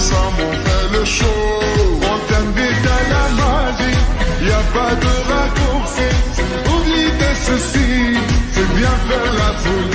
ensemble on fait le show. On t'invite à la magie, y a pas de raccourci. Oublie tes soucis, c'est bien faire la folie.